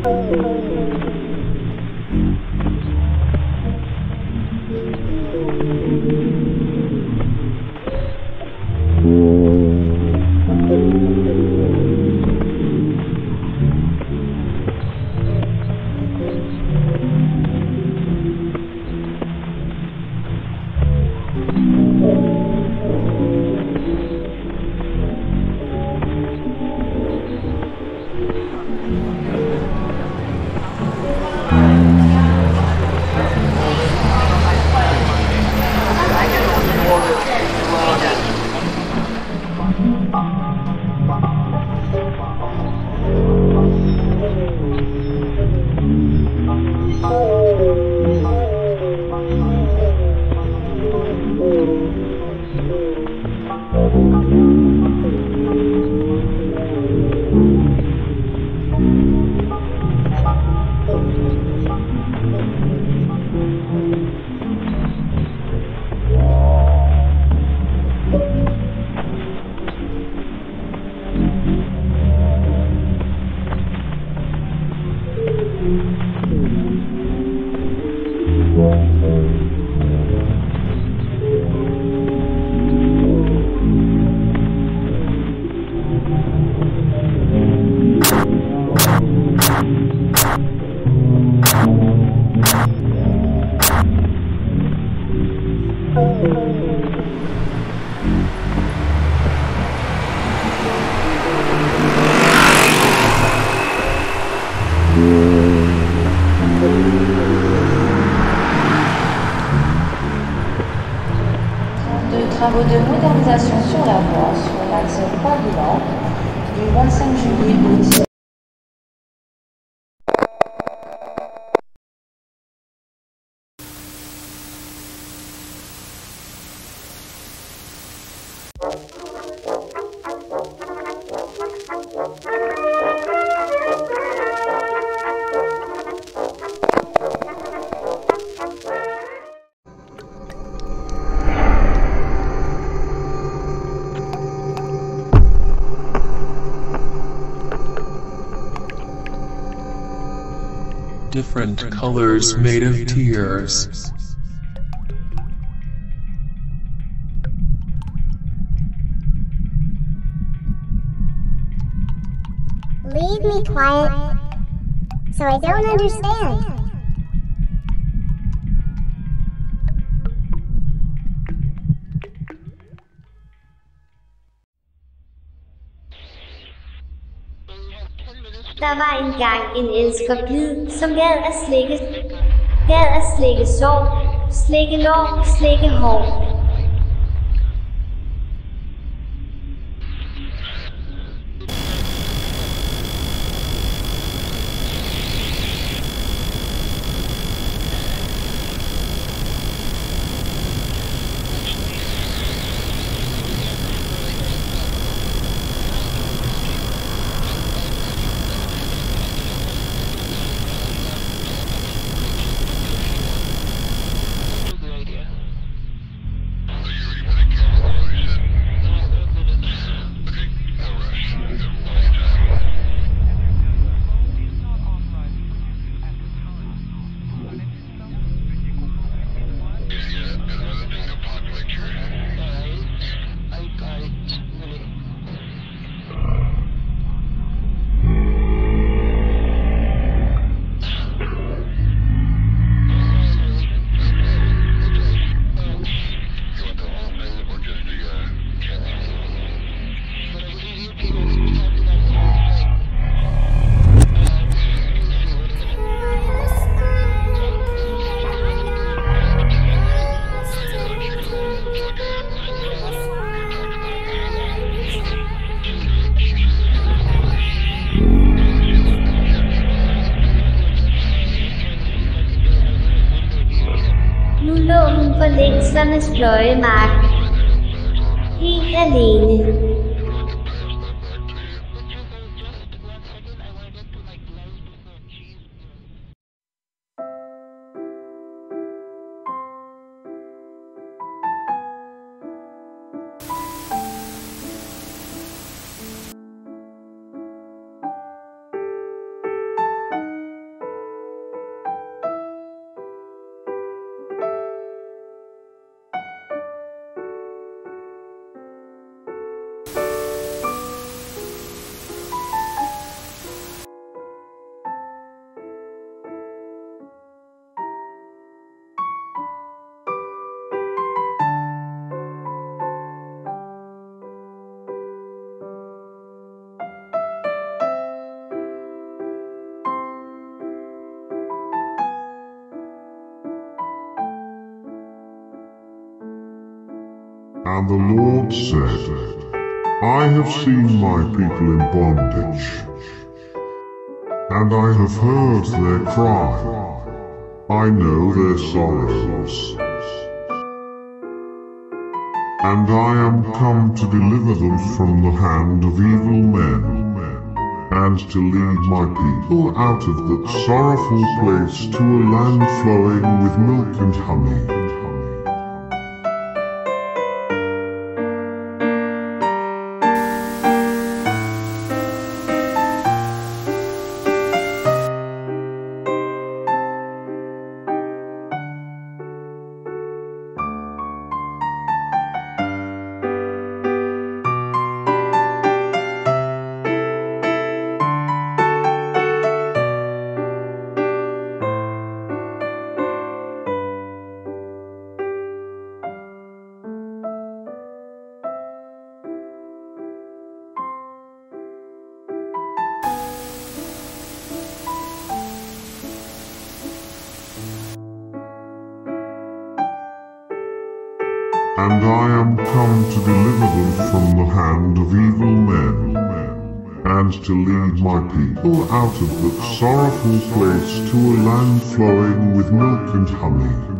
Travaux de modernisation sur la voie sur l'axe Paris-Nord du 25 juillet au 10. Different colors made of tears. Leave me quiet, so I don't understand. Der var engang en elskerblid, som gad at slikke sår, slikke lår, slikke hår. Nu lå hun på længslernes pløjemark, helt alene. And the Lord said, I have seen my people in bondage, and I have heard their cry. I know their sorrows. And I am come to deliver them from the hand of evil men, and to lead my people out of that sorrowful place to a land flowing with milk and honey. And I am come to deliver them from the hand of evil men, and to lead my people out of that sorrowful place to a land flowing with milk and honey.